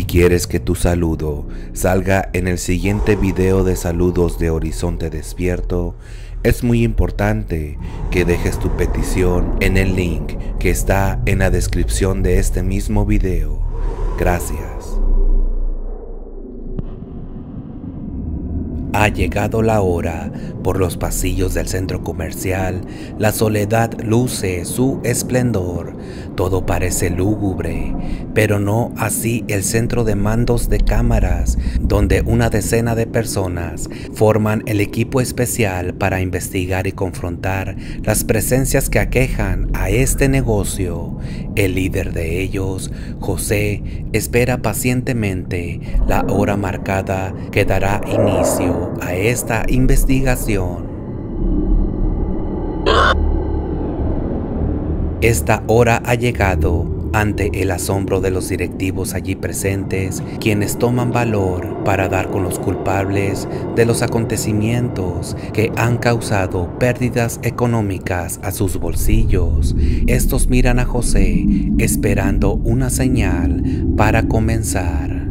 quieres que tu saludo salga en el siguiente video de saludos de Horizonte Despierto, es muy importante que dejes tu petición en el link que está en la descripción de este mismo video. Gracias. Ha llegado la hora. Por los pasillos del centro comercial, la soledad luce su esplendor. Todo parece lúgubre, pero no así el centro de mandos de cámaras, donde una decena de personas forman el equipo especial para investigar y confrontar las presencias que aquejan a este negocio. El líder de ellos, José, espera pacientemente la hora marcada que dará inicio a esta investigación. Esta hora ha llegado ante el asombro de los directivos allí presentes, quienes toman valor para dar con los culpables de los acontecimientos que han causado pérdidas económicas a sus bolsillos. Estos miran a José esperando una señal para comenzar.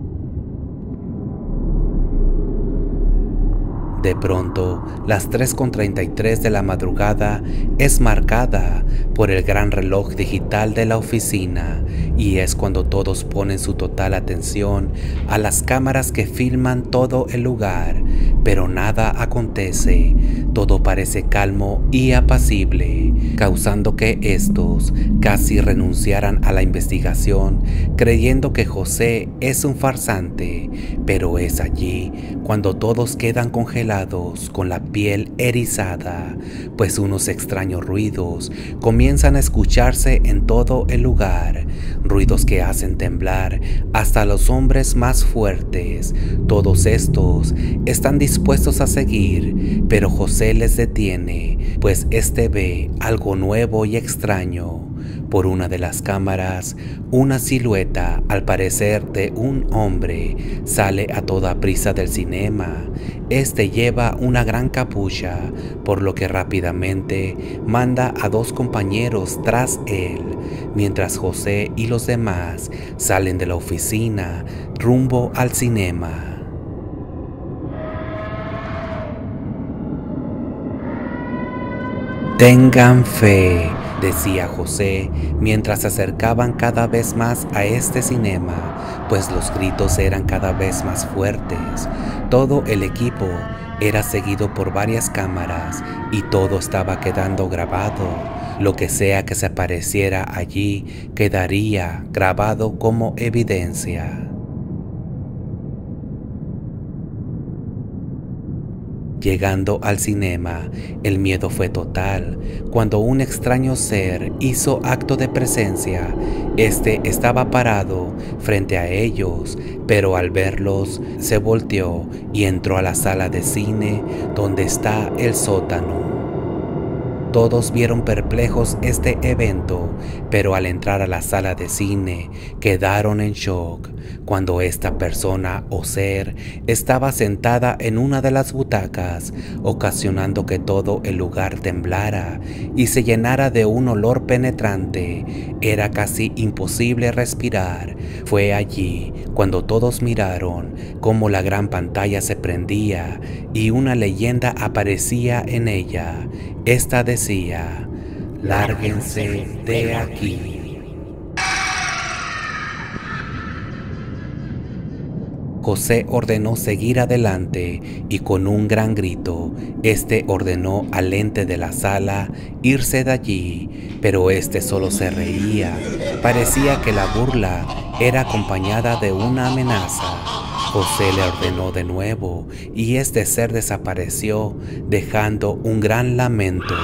De pronto, las 3:33 de la madrugada es marcada por el gran reloj digital de la oficina, y es cuando todos ponen su total atención a las cámaras que filman todo el lugar, pero nada acontece. Todo parece calmo y apacible, causando que estos casi renunciaran a la investigación, creyendo que José es un farsante. Pero es allí cuando todos quedan congelados con la piel erizada, pues unos extraños ruidos comienzan a escucharse en todo el lugar, ruidos que hacen temblar hasta los hombres más fuertes. Todos estos están dispuestos a seguir, pero José les detiene, pues este ve algo nuevo y extraño. Por una de las cámaras, una silueta, al parecer de un hombre, sale a toda prisa del cinema. Este lleva una gran capucha, por lo que rápidamente manda a dos compañeros tras él, mientras José y los demás salen de la oficina rumbo al cinema. Tengan fe, decía José mientras se acercaban cada vez más a este cinema, pues los gritos eran cada vez más fuertes. Todo el equipo era seguido por varias cámaras y todo estaba quedando grabado. Lo que sea que se apareciera allí quedaría grabado como evidencia. Llegando al cinema, el miedo fue total cuando un extraño ser hizo acto de presencia. Este estaba parado frente a ellos, pero al verlos se volteó y entró a la sala de cine donde está el sótano. Todos vieron perplejos este evento, pero al entrar a la sala de cine quedaron en shock cuando esta persona o ser estaba sentada en una de las butacas, ocasionando que todo el lugar temblara y se llenara de un olor penetrante. Era casi imposible respirar. Fue allí cuando todos miraron cómo la gran pantalla se prendía y una leyenda aparecía en ella. Esta decía: "Lárguense de aquí". José ordenó seguir adelante y con un gran grito, este ordenó al ente de la sala irse de allí, pero este solo se reía. Parecía que la burla era acompañada de una amenaza. José le ordenó de nuevo y este ser desapareció, dejando un gran lamento.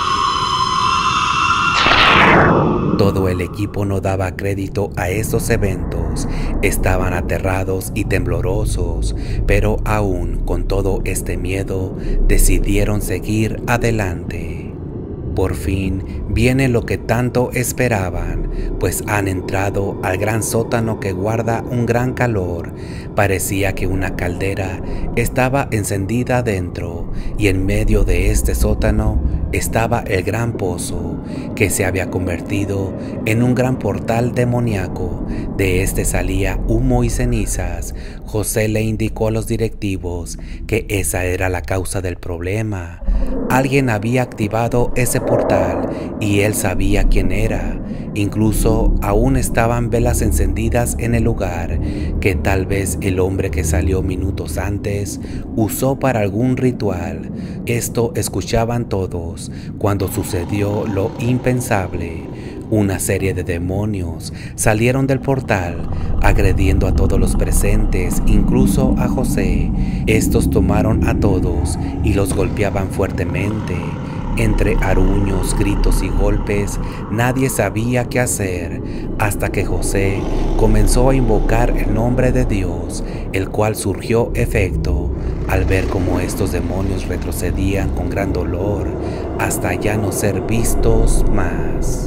Todo el equipo no daba crédito a estos eventos, estaban aterrados y temblorosos, pero aún con todo este miedo, decidieron seguir adelante. Por fin viene lo que tanto esperaban, pues han entrado al gran sótano que guarda un gran calor. Parecía que una caldera estaba encendida dentro, y en medio de este sótano estaba el gran pozo, que se había convertido en un gran portal demoníaco. De este salía humo y cenizas. José le indicó a los directivos que esa era la causa del problema. Alguien había activado ese portal y él sabía quién era. Incluso aún estaban velas encendidas en el lugar, que tal vez el hombre que salió minutos antes usó para algún ritual. Esto escuchaban todos cuando sucedió lo impensable. Una serie de demonios salieron del portal, agrediendo a todos los presentes, incluso a José. Estos tomaron a todos y los golpeaban fuertemente. Entre aruños, gritos y golpes, nadie sabía qué hacer, hasta que José comenzó a invocar el nombre de Dios, el cual surgió efecto. Al ver cómo estos demonios retrocedían con gran dolor, hasta ya no ser vistos más.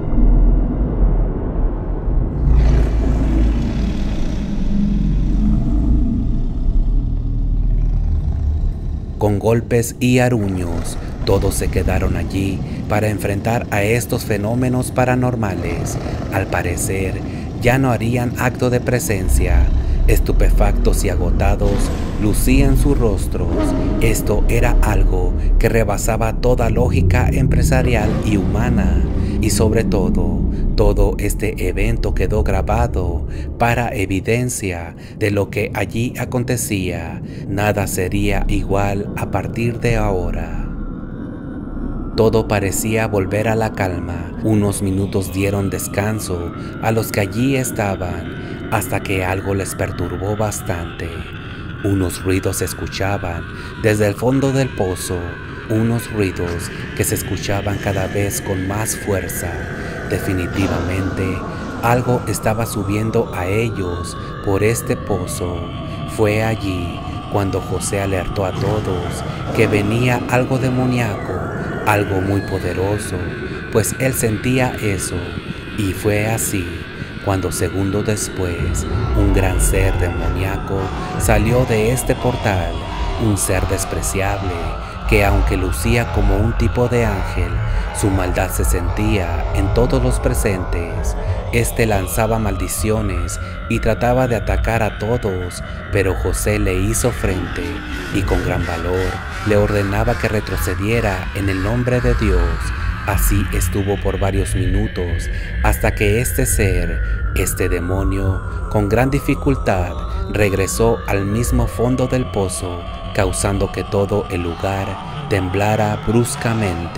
Con golpes y aruños, todos se quedaron allí para enfrentar a estos fenómenos paranormales. Al parecer, ya no harían acto de presencia. Estupefactos y agotados, lucían sus rostros. Esto era algo que rebasaba toda lógica empresarial y humana. Y sobre todo este evento quedó grabado para evidencia de lo que allí acontecía. Nada sería igual a partir de ahora. Todo parecía volver a la calma. Unos minutos dieron descanso a los que allí estaban, hasta que algo les perturbó bastante. Unos ruidos se escuchaban desde el fondo del pozo, unos ruidos que se escuchaban cada vez con más fuerza. Definitivamente, algo estaba subiendo a ellos por este pozo. Fue allí cuando José alertó a todos que venía algo demoníaco, algo muy poderoso, pues él sentía eso. Y fue así cuando segundos después, un gran ser demoníaco salió de este portal, un ser despreciable que, aunque lucía como un tipo de ángel, su maldad se sentía en todos los presentes. Este lanzaba maldiciones y trataba de atacar a todos, pero José le hizo frente y con gran valor le ordenaba que retrocediera en el nombre de Dios. Así estuvo por varios minutos, hasta que este ser, este demonio, con gran dificultad, regresó al mismo fondo del pozo, causando que todo el lugar temblara bruscamente.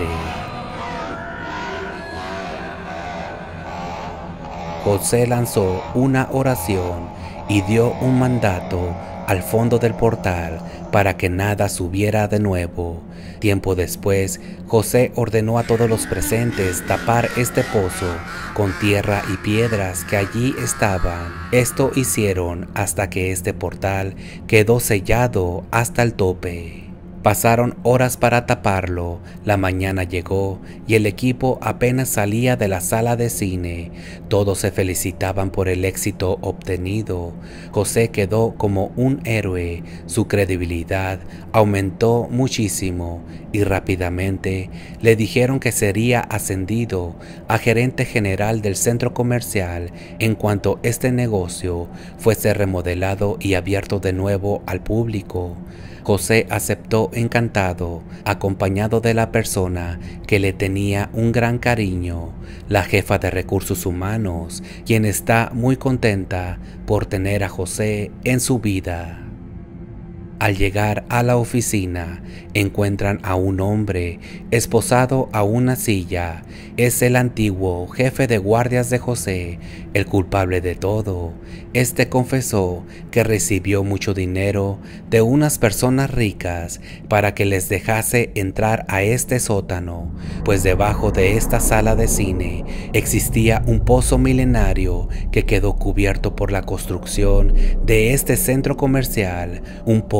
José lanzó una oración y dio un mandato al fondo del portal para que nada subiera de nuevo. Tiempo después, José ordenó a todos los presentes tapar este pozo con tierra y piedras que allí estaban. Esto hicieron hasta que este portal quedó sellado hasta el tope. Pasaron horas para taparlo. La mañana llegó y el equipo apenas salía de la sala de cine. Todos se felicitaban por el éxito obtenido. José quedó como un héroe. Su credibilidad aumentó muchísimo y rápidamente le dijeron que sería ascendido a gerente general del centro comercial en cuanto este negocio fuese remodelado y abierto de nuevo al público. José aceptó encantado, acompañado de la persona que le tenía un gran cariño, la jefa de recursos humanos, quien está muy contenta por tener a José en su vida. Al llegar a la oficina, encuentran a un hombre esposado a una silla. Es el antiguo jefe de guardias de José, el culpable de todo. Este confesó que recibió mucho dinero de unas personas ricas para que les dejase entrar a este sótano, pues debajo de esta sala de cine existía un pozo milenario que quedó cubierto por la construcción de este centro comercial, un pozo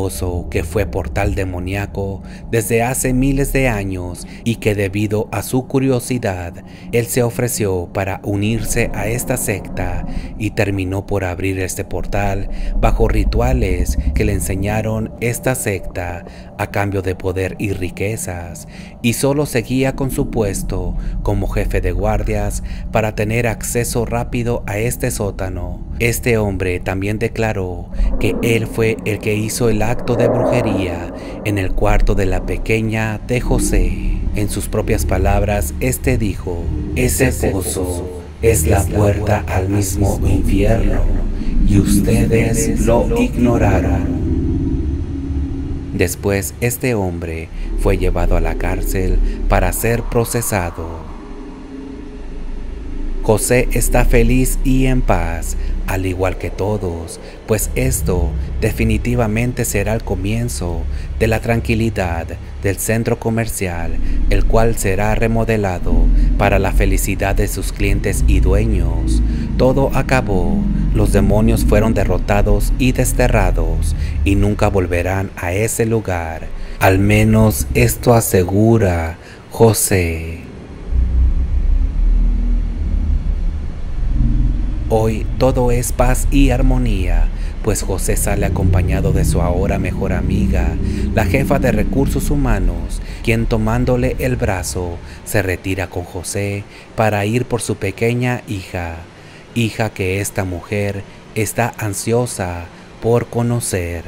pozo que fue portal demoníaco desde hace miles de años y que debido a su curiosidad, él se ofreció para unirse a esta secta y terminó por abrir este portal bajo rituales que le enseñaron esta secta a cambio de poder y riquezas, y solo seguía con su puesto como jefe de guardias para tener acceso rápido a este sótano. Este hombre también declaró que él fue el que hizo el acto de brujería en el cuarto de la pequeña de José. En sus propias palabras, este dijo: ese pozo es la puerta al mismo infierno y ustedes lo ignoraron. Después, este hombre fue llevado a la cárcel para ser procesado. José está feliz y en paz, al igual que todos, pues esto definitivamente será el comienzo de la tranquilidad del centro comercial, el cual será remodelado para la felicidad de sus clientes y dueños. Todo acabó, los demonios fueron derrotados y desterrados, y nunca volverán a ese lugar. Al menos esto asegura José. Hoy todo es paz y armonía, pues José sale acompañado de su ahora mejor amiga, la jefa de recursos humanos, quien tomándole el brazo se retira con José para ir por su pequeña hija que esta mujer está ansiosa por conocer.